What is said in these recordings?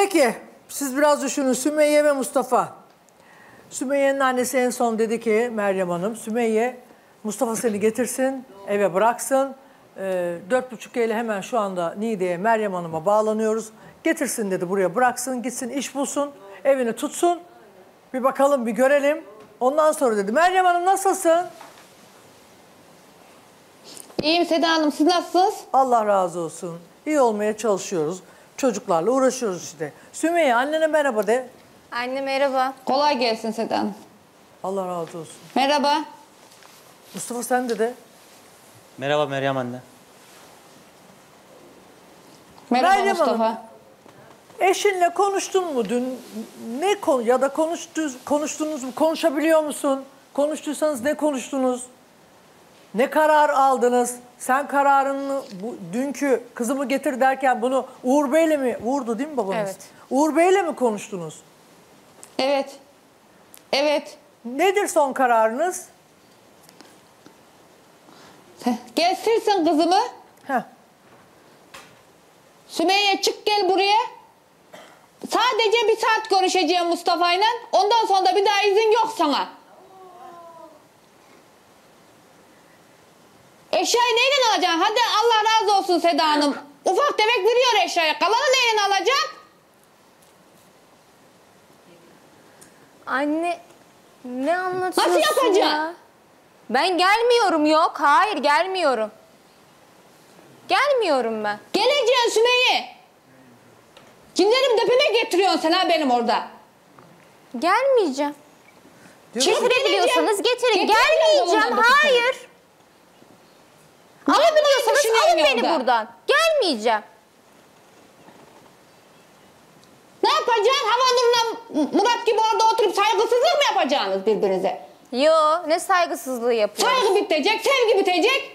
Peki siz biraz düşünün, Sümeyye ve Mustafa. Sümeyye'nin annesi en son dedi ki Meryem Hanım, Sümeyye Mustafa seni getirsin, eve bıraksın. 4,5 ile hemen şu anda Niğde'ye Meryem Hanım'a bağlanıyoruz. Getirsin dedi, buraya bıraksın, gitsin iş bulsun, evini tutsun. Bir bakalım, bir görelim. Ondan sonra dedi. Meryem Hanım nasılsın? İyiyim Seda Hanım, siz nasılsınız? Allah razı olsun. İyi olmaya çalışıyoruz. Çocuklarla uğraşıyoruz işte. Sümeyye annene merhaba de. Anne merhaba. Kolay gelsin Seda Hanım. Allah razı olsun. Merhaba. Mustafa sen de. Merhaba Meryem anne. Merhaba Meryem Mustafa. Hanım. Eşinle konuştun mu dün? Ne konu ya da konuştunuz mu? Konuşabiliyor musun? Konuştuysanız ne konuştunuz? Ne karar aldınız? Sen kararını dünkü kızımı getir derken bunu Uğur Bey'le mi? Uğur'du değil mi babanız? Evet. Uğur Bey'le mi konuştunuz? Evet. Evet. Nedir son kararınız? Gelsin kızımı. Heh. Sümeyye çık gel buraya. Sadece bir saat görüşeceğim Mustafa'yla. Ondan sonra da bir daha izin yok sana. Eşyayı neyle alacaksın? Hadi Allah razı olsun Seda Hanım. Ufak tefek veriyor eşyayı. Kalanı neyle alacaksın? Anne ne anlatıyorsun Nasıl yapacaksın? ya? Ben gelmiyorum, yok. Hayır gelmiyorum. Gelmiyorum ben. Geleceksin Sümeyye. Cinlerimi tepeme getiriyorsun sen ha benim orada. Gelmeyeceğim. Getirebiliyorsanız getirin. Getireceğim Gelmeyeceğim. oğlum, Hayır. Alabiliyorsanız düşünüyorsun alın beni yolda? buradan. Gelmeyeceğim. Ne yapacaksın? Havanur'la Murat gibi orada oturup saygısızlık mı yapacaksınız birbirinize? Yo, ne saygısızlığı yapıyorsun? Saygı bitecek, sevgi bitecek.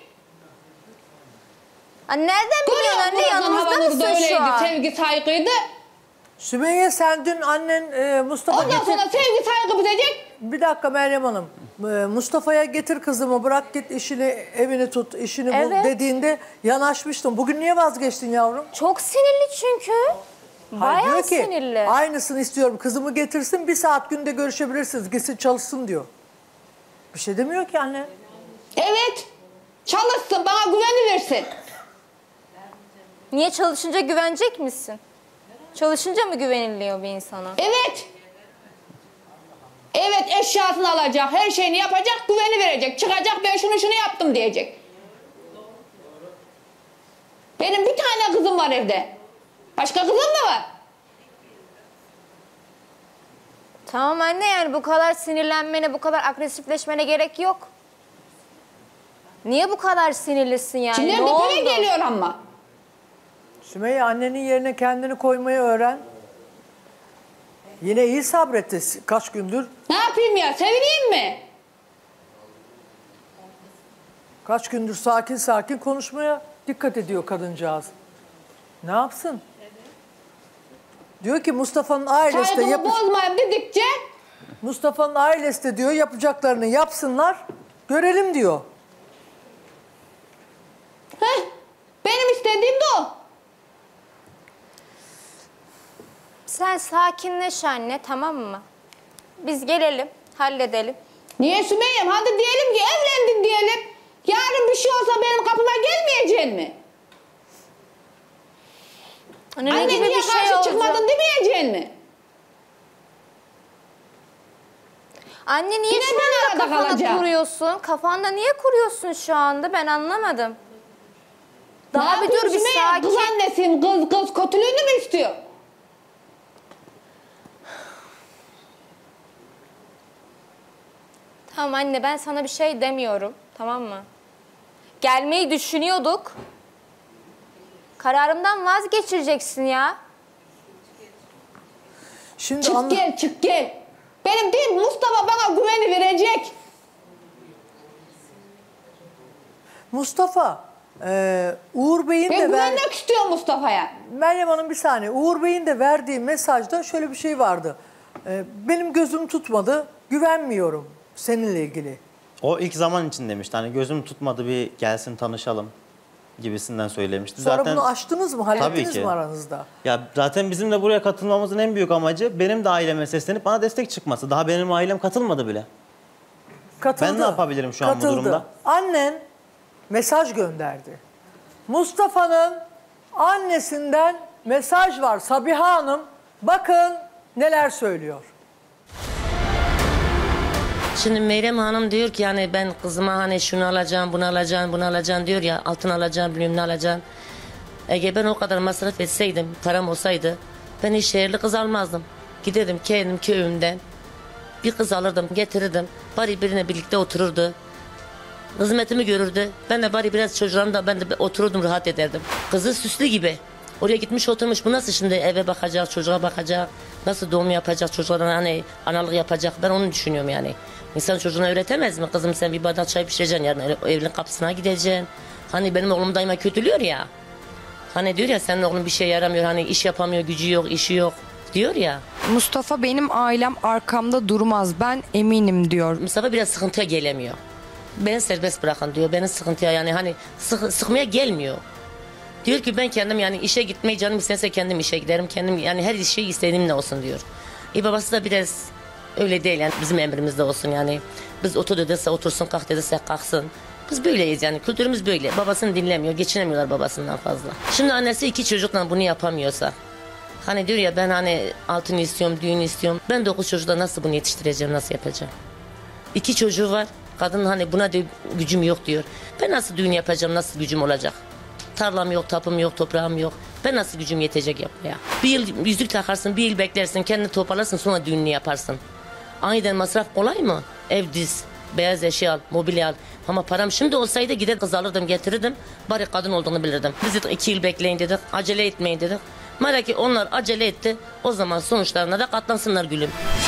Nereden biliyorsun anne, yanımızda Havanur'da mısın şu an? sevgi, saygıydı. Sümeyye sen dün annen Mustafa Ondan getir... sonra sevgi, saygı bitecek. Bir dakika Meryem Hanım. Mustafa'ya getir kızımı, bırak git işini, evini tut, işini bul Evet. dediğinde yanaşmıştım. Bugün niye vazgeçtin yavrum? Çok sinirli çünkü. Hayır, Bayağı diyor ki, sinirli. aynısını istiyorum, kızımı getirsin, bir saat günde görüşebilirsiniz, gitsin çalışsın diyor. Bir şey demiyor ki anne. Evet. Çalışsın, bana güveni versin. Niye, çalışınca güvenecek misin? Çalışınca mı güveniliyor bir insana? Evet. Evet, eşyasını alacak, her şeyini yapacak, güveni verecek. Çıkacak, ben şunu yaptım diyecek. Benim bir tane kızım var evde. Başka kızım da var. Tamam anne, yani bu kadar sinirlenmene, bu kadar agresifleşmene gerek yok. Niye bu kadar sinirlisin yani? Şimdi Ne tepeme oldu? geliyor ama. Sümeyye annenin yerine kendini koymayı öğren. Yine iyi sabretti kaç gündür. Ne yapayım ya, sevineyim mi? Kaç gündür sakin sakin konuşmaya dikkat ediyor kadıncağız. Ne yapsın? Diyor ki Mustafa'nın ailesi de Saygımı bozmayayım dedikçe Mustafa'nın ailesi de diyor yapacaklarını yapsınlar, görelim diyor. benim istediğim de o. Sen sakinleş anne, tamam mı? Biz gelelim, halledelim. Niye Sümeyye'm? Hadi diyelim ki evlendin diyelim. Yarın bir şey olsa benim kapıma gelmeyeceksin mi? Anne, ne Anne gibi niye bir şey karşı olacak? çıkmadın demeyeceksin mi? Anne niye Yine şu ben anda arada kafanı kalacağım. kuruyorsun? Kafanda niye kuruyorsun şu anda? Ben anlamadım. Daha Ne bir dur, yapayım bir Sümeyye? sakin. Kız annesiyim, kız kötülüğünü mü istiyor? Tamam anne, ben sana bir şey demiyorum, tamam mı? Gelmeyi düşünüyorduk. Kararımdan vazgeçireceksin ya. Şimdi Çık gel. Benim değil, Mustafa bana güveni verecek. Mustafa, Uğur Bey'in Ben de güvenmek istiyorum Mustafa'ya. Meryem Hanım bir saniye. Uğur Bey'in de verdiği mesajda şöyle bir şey vardı. Benim gözüm tutmadı, güvenmiyorum seninle ilgili. O ilk zaman için demişti. Hani gözüm tutmadı, bir gelsin tanışalım. gibisinden söylemişti. Sonra Zaten bunu aştınız mı? Tabii Hallettiniz ki. mi aranızda? Ya zaten bizim de buraya katılmamızın en büyük amacı benim de aileme seslenip bana destek çıkması. Daha benim ailem katılmadı bile. Katıldı. Ben ne yapabilirim şu an bu durumda? Annen mesaj gönderdi. Mustafa'nın annesinden mesaj var. Sabiha Hanım bakın neler söylüyor. Şimdi Meryem Hanım diyor ki yani ben kızıma hani şunu alacağım, bunu alacağım, bunu alacağım diyor ya, altın alacağım, bilmem ne alacağım. Eğer ben o kadar masraf etseydim, param olsaydı ben hiç şehirli kız almazdım. Giderdim kendim köyümden bir kız alırdım, getirirdim. Bari birine birlikte otururdu. Hizmetimi görürdü. Ben de bari biraz çocuğum da ben de otururdum, rahat ederdim. Kızı süslü gibi. Oraya gitmiş oturmuş. Bu nasıl şimdi eve bakacak, çocuğa bakacak? Nasıl doğum yapacak, çocuklardan hani analık yapacak? Ben onu düşünüyorum yani. İnsan çocuğuna öğretemez mi? Kızım sen bir bardak çay pişireceksin, yarın evin kapısına gideceksin. Hani benim oğlum daima kötülüyor ya. Hani diyor ya senin oğlun bir şey yaramıyor, hani iş yapamıyor, gücü yok, işi yok diyor ya. Mustafa benim ailem arkamda durmaz, ben eminim diyor. Mustafa biraz sıkıntıya gelemiyor. Beni serbest bırakın diyor. Beni sıkıntıya yani hani sıkmaya gelmiyor. Diyor ki ben kendim yani işe gitmeyi canım isterse kendim işe giderim. Kendim yani her şey istediğimle olsun diyor. Babası da biraz öyle değil yani bizim emrimizde olsun yani. Biz otur dediyse otursun, kalk dediyse kalksın. Biz böyleyiz yani, kültürümüz böyle. Babasını dinlemiyor, geçinemiyorlar babasından fazla. Şimdi annesi 2 çocukla bunu yapamıyorsa. Hani diyor ya ben hani altın istiyorum, düğün istiyorum. Ben 9 çocukla nasıl bunu yetiştireceğim, nasıl yapacağım? 2 çocuğu var. Kadın hani buna diyor, gücüm yok diyor. Ben nasıl düğün yapacağım, nasıl gücüm olacak? Tarlam yok, tapım yok, toprağım yok. Ben nasıl gücüm yetecek yapmaya? Bir yıl yüzük takarsın, bir yıl beklersin, kendini toparlarsın, sonra düğününü yaparsın. Aniden masraf kolay mı? Ev diz, beyaz eşya al, mobilya al. Ama param şimdi olsaydı gider kız alırdım, getirirdim. Bari kadın olduğunu bilirdim. Biz dedik 2 yıl bekleyin dedik, acele etmeyin dedik. Merak ki onlar acele etti, o zaman sonuçlarına da katlansınlar gülüm.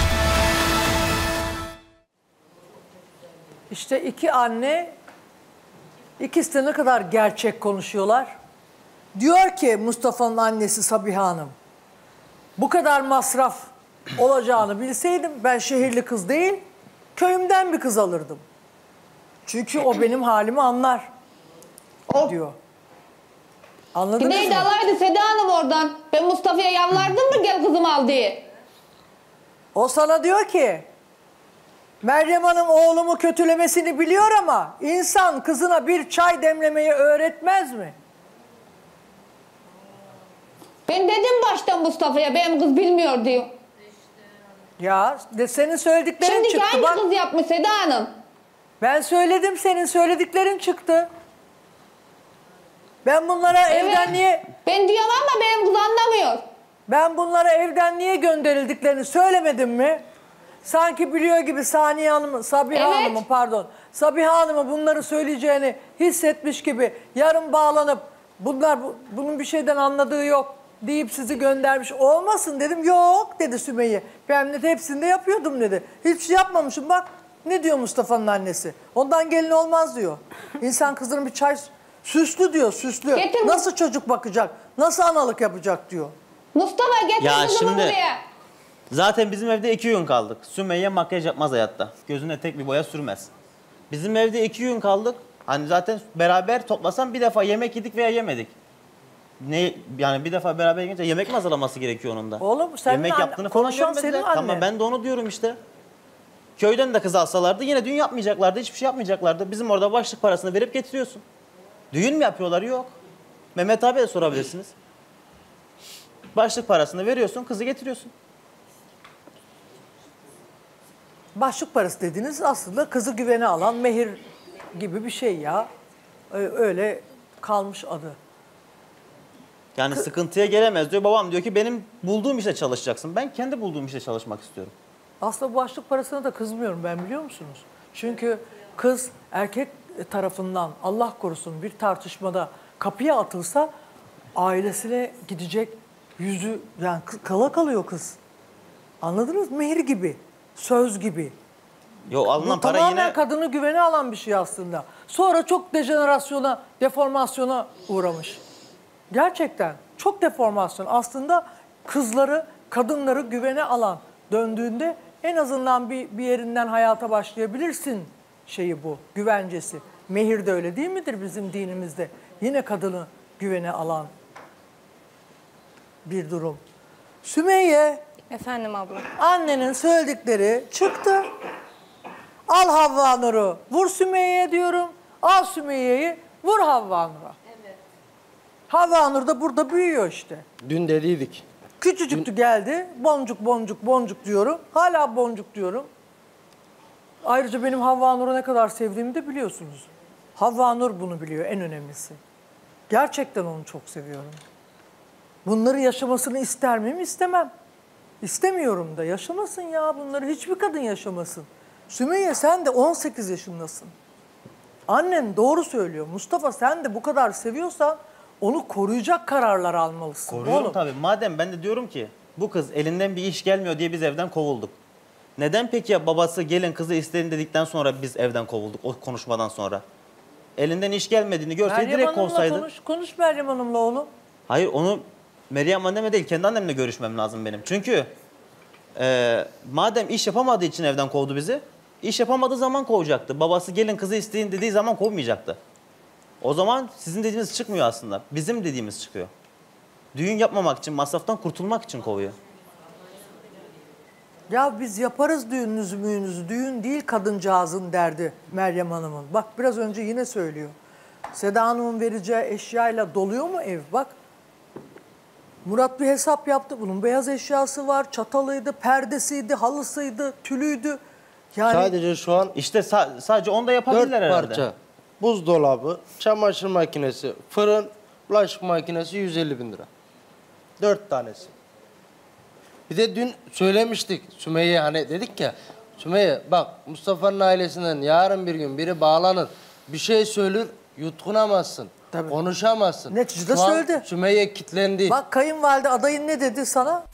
İşte 2 anne, ikisi de ne kadar gerçek konuşuyorlar. Diyor ki Mustafa'nın annesi Sabiha Hanım, bu kadar masraf olacağını bilseydim ben şehirli kız değil, köyümden bir kız alırdım. Çünkü o benim halimi anlar diyor. Anladınız Neydi mı? alaydı Seda Hanım oradan. Ben Mustafa'ya yalvardım mı gel kızımı al diye. O sana diyor ki, Meryem Hanım oğlumu kötülemesini biliyor ama insan kızına bir çay demlemeyi öğretmez mi? Ben dedim baştan Mustafa'ya benim kız bilmiyor diyor. Ya senin söylediklerin Şimdiki çıktı aynı bak. kız yapmış Seda Hanım. Ben söyledim, senin söylediklerin çıktı. Ben bunlara evden niye Ben diyorum ama benim kız anlamıyor. ben bunlara evden niye gönderildiklerini söylemedim mi? Sanki biliyor gibi Saniye Hanım, Sabiha Evet. Hanım'ın pardon. Sabiha Hanım'ın bunları söyleyeceğini hissetmiş gibi yarın bağlanıp bunun bir şeyden anladığı yok deyip sizi göndermiş olmasın dedim. Yok dedi Sümeyye. Ben de hepsinde yapıyordum dedi. Hiçbir şey yapmamışım bak. Ne diyor Mustafa'nın annesi? Ondan gelin olmaz diyor. İnsan kızının bir çay süslü diyor, süslü. Getir. Nasıl çocuk bakacak? Nasıl analık yapacak diyor. Mustafa getir Ya kızımı şimdi- buraya. Zaten bizim evde 2 gün kaldık. Sümeyye makyaj yapmaz hayatta. Gözüne tek bir boya sürmez. Bizim evde 2 gün kaldık. Hani zaten beraber toplasam bir defa yemek yedik veya yemedik. Ne yani bir defa beraber yiyince yemek mi hazırlaması gerekiyor onun da? Oğlum, senin yemek anne- yaptığını falan konuşan görmediler. senin annen. Tamam ben de onu diyorum işte. Köyden de kız alsalardı yine düğün yapmayacaklardı, hiçbir şey yapmayacaklardı. Bizim orada başlık parasını verip getiriyorsun. Düğün mü yapıyorlar? Yok. Mehmet abiye de sorabilirsiniz. Başlık parasını veriyorsun, kızı getiriyorsun. Başlık parası dediğiniz aslında kızı güvene alan mehir gibi bir şey ya. Öyle kalmış adı. Yani sıkıntıya gelemez diyor. Babam diyor ki benim bulduğum işte çalışacaksın. Ben kendi bulduğum işte çalışmak istiyorum. Aslında bu başlık parasına da kızmıyorum ben, biliyor musunuz? Çünkü kız erkek tarafından Allah korusun bir tartışmada kapıya atılsa ailesine gidecek yüzü yani kala kalıyor kız. Anladınız mı? Mehir gibi, söz gibi. Yo alınan Bu para tamamen yine kadını güvene alan bir şey aslında. Sonra çok dejenerasyona, deformasyona uğramış. Gerçekten çok deformasyon. Aslında kızları, kadınları güvene alan, döndüğünde en azından bir yerinden hayata başlayabilirsin şeyi bu, güvencesi. Mehir de öyle değil midir bizim dinimizde? Yine kadını güvene alan bir durum. Sümeyye, Efendim abla. annenin söyledikleri çıktı. Al Havva Nur'u, vur Sümeyye'ye diyorum. Al Sümeyye'yi, vur Havva Nur'a. Evet. Havva Nur da burada büyüyor işte. Dün dediydik. Küçücüktü geldi. Boncuk boncuk boncuk diyorum. Hala boncuk diyorum. Ayrıca benim Havva Nur'u ne kadar sevdiğimi de biliyorsunuz. Havva Nur bunu biliyor en önemlisi. Gerçekten onu çok seviyorum. Bunları yaşamasını ister miyim? İstemem. İstemiyorum da. Yaşamasın ya bunları. Hiçbir kadın yaşamasın. Sümeyye sen de 18 yaşındasın. Annen doğru söylüyor. Mustafa sen de bu kadar seviyorsan onu koruyacak kararlar almalısın. Koruyorum oğlum. tabii. Madem ben de diyorum ki bu kız elinden bir iş gelmiyor diye biz evden kovulduk. Neden peki ya babası gelin kızı isteyin dedikten sonra biz evden kovulduk o konuşmadan sonra? Elinden iş gelmediğini görseydi Meryem direkt Hanım'la kovsaydı. konuş Meryem Hanım'la oğlum. Hayır onu Meryem anneme değil kendi annemle görüşmem lazım benim. Çünkü madem iş yapamadığı için evden kovdu bizi. İş yapamadığı zaman kovacaktı. Babası gelin kızı isteyin dediği zaman kovmayacaktı. O zaman sizin dediğiniz çıkmıyor aslında. Bizim dediğimiz çıkıyor. Düğün yapmamak için, masraftan kurtulmak için kovuyor. Ya biz yaparız düğününüzü müğünüzü. Düğün değil kadıncağızın derdi Meryem Hanım'ın. Bak biraz önce yine söylüyor. Seda Hanım'ın vereceği eşyayla doluyor mu ev? Bak Murat bir hesap yaptı. Bunun beyaz eşyası var, çatalıydı, perdesiydi, halısıydı, tülüydü. Yani Sadece şu an İşte sadece onu da 4 yapabilirler herhalde. parça. Buzdolabı, çamaşır makinesi, fırın, bulaşık makinesi 150 bin lira. 4 tanesi. Bir de dün söylemiştik Sümeyye hani dedik ya. Sümeyye bak Mustafa'nın ailesinden yarın bir gün biri bağlanır. Bir şey söyler yutkunamazsın. Tabii. Konuşamazsın. Neticede Şu an söyledi. Sümeyye kitlendi. bak kayınvalide adayın ne dedi sana?